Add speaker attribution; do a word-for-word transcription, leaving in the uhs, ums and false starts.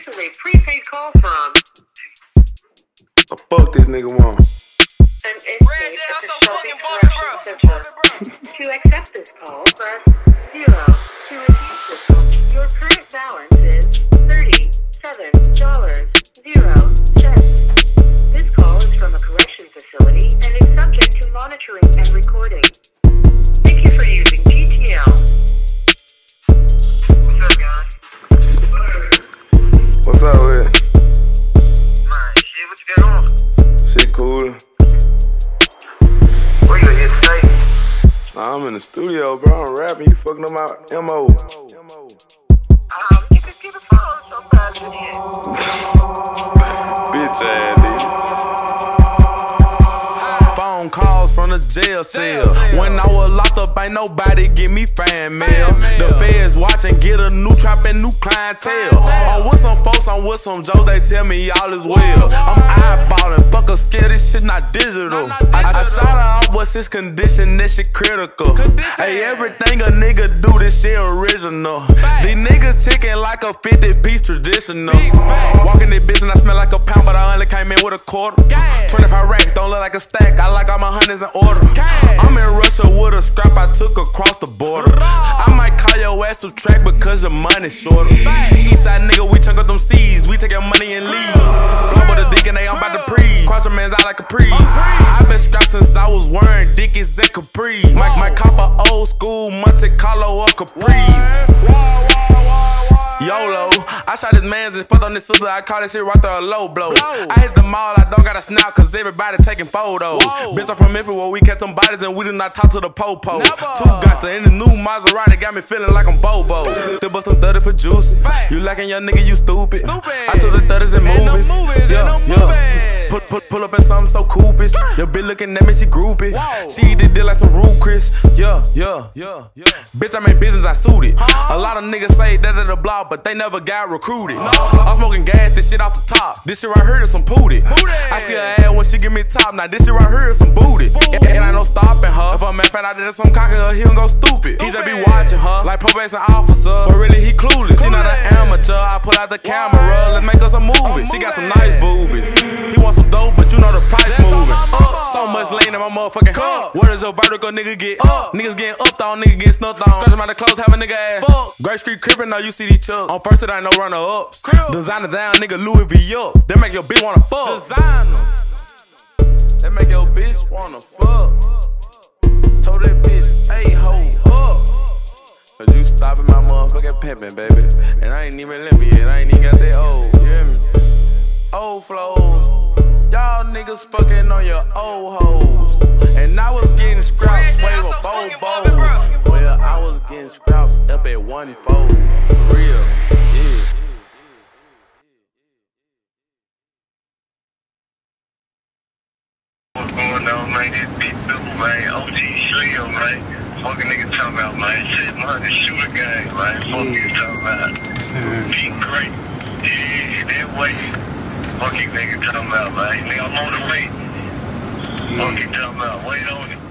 Speaker 1: is a prepaid call from...
Speaker 2: The fuck this nigga want?
Speaker 1: An inmate at the Shelby Correctional Center. To accept this call, press zero. To refuse this call, your current balance is thirty-seven dollars and zero cents. This call is from a correction facility and is subject to monitoring and recording. Thank you for using G T L. What's up, guys?
Speaker 2: What's up with it?
Speaker 1: Man, shit, what you got on?
Speaker 2: Shit cool.
Speaker 1: Where you here today?
Speaker 2: Nah, I'm in the studio, bro. I'm rapping. You fucking up my M O.
Speaker 1: Um, you can get a phone sometimes in here.
Speaker 2: Bitch ass, nigga.
Speaker 3: Phone calls from the jail cell. When I was locked up, ain't nobody give me fan mail. The feds watching, get a new trap and new clientele. I'm with some folks, I'm with some Joes, they tell me all is well. I'm eyeballing, fuck a scare, this shit not digital. I, I shot her out, what's his condition, that shit critical. Hey, everything a nigga do, this shit original. These niggas chicken like a fifty piece traditional. Walking this bitch and I smell like a pound, but I only came in with a quarter. twenty-five racks, don't look like a stack, I like all my hundreds in order. I'm in Russia with a scrap I took across the border. I might call your ass subtract because your money's shorter. Eastside nigga, we chunk up them seeds, we take your money and leave. Blow with a dick and they, I'm about to preach. Cross your man's out like a priest. I've been strapped since I was wearing Dickies and Capris. My, my copper old school Monte Carlo or Capri's. YOLO, I shot this man's and fucked on this sister, I call this shit right there a low blow. I hit the mall, I don't got a snap cause everybody taking photos. Bitch, I'm from Memphis where we catch them bodies and we do not talk to the po-po. Two gangsta in the new Maserati got me feeling like I'm Bobo. Still bust them thirty for juicy. You lacking young nigga, you stupid. I took the thirties in movies. Yeah, yeah. Put, put, pull up in something so coopish. Your bitch looking at me, she groupie. She did it like some Rude Chris. Yeah, yeah, yeah, yeah. Bitch, I made business, I suited. A lot of niggas say that at the block, but they never got recruited. I'm smoking gas, this shit off the top. This shit right here is some booty. I see her ass when she give me top. Now this shit right here is some booty. And ain't no stopping her. If a man found out that some cock her, he gon' go stupid. He just be watching her like probation officer, but really he clueless. She not an amateur. I pull out the camera, let's make us a movie. She got some nice boobies. He wants some dope, but you know the price moving. Up, so much lean in my motherfucking cup. Where does your vertical nigga get up? Niggas getting upped on, nigga getting snuffed on. Scratch him out the clothes, have a nigga ass. Fuck. Great Street crippin', now you see these chucks. On first it ain't no runner ups. Designer down, nigga Louis V up. They make your bitch wanna fuck. Designer. They make your bitch wanna fuck. Told that bitch, hey ho up. Cause you stopping my motherfucking pimpin', baby. And I ain't even limpy yet, I ain't even got that old. You hear me? Old flows. Y'all niggas fucking on your old hoes. And I was getting scraps way with both bows. Well, I was getting scraps up at one fold. Real, yeah.
Speaker 4: What's going on, man? This bitch too, man. O G Slim, man. Fucking nigga talking about, man. Shit, man, this shooter gang, man. Fuck you talking about. Be great. Yeah, that way. Fuck you nigga talking about, man. Nigga, I'm on the way. Fuck you talking about. Wait on it.